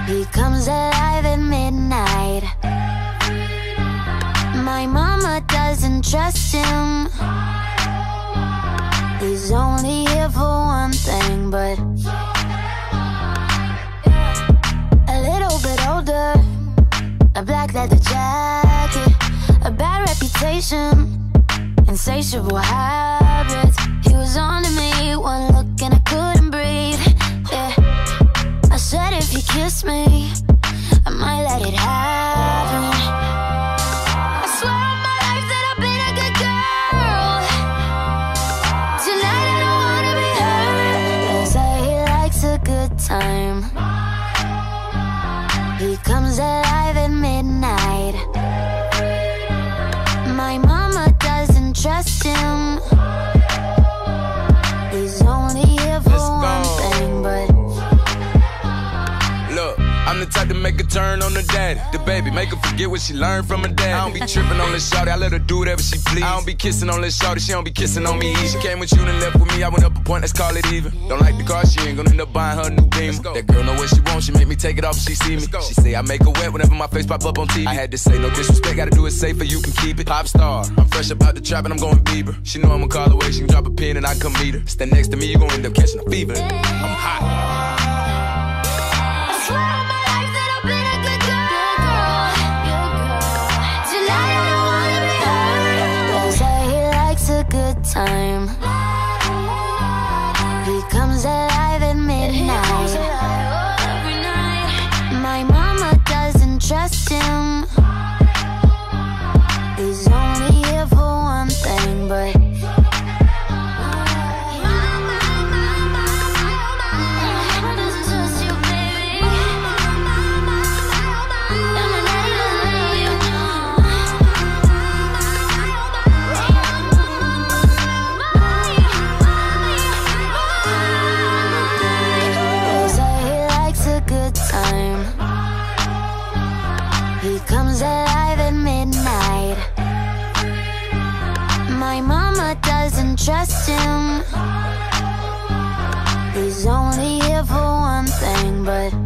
He comes alive at midnight. My mama doesn't trust him. He's only here for one thing, but a little bit older, a black leather jacket, a bad reputation, insatiable habits. He was on to me, one look and I couldn't breathe. Yeah, I said if he kissed me, I might let it happen. I swear on my life that I've been a good girl. Tonight I don't wanna be hurt. They say he likes a good time. He comes alive at midnight. My mama doesn't trust him. He's only here for one thing, but look, I'm the type to make a turn on the daddy. The baby, make her forget what she learned from her dad. I don't be tripping on this shawty, I let her do whatever she please. I don't be kissing on this shawty, she don't be kissing on me either. She came with you and left with me, I went up a point, let's call it even. Don't like the car, she ain't gonna end up buying her a new Beamer. That girl know what she wants, she make me take it off if she see me. She say I make her wet whenever my face pop up on TV. I had to say no disrespect, gotta do it safer, you can keep it. Pop star, I'm fresh up out the trap and I'm going Bieber. She know I'ma call away, she can drop a pin and I can come meet her. Stand next to me, you gon' end up catching a fever. I'm hot. Time. He comes alive at midnight. My mama doesn't trust him. He's only here for one thing, but he comes alive at midnight. My mama doesn't trust him. He's only here for one thing, but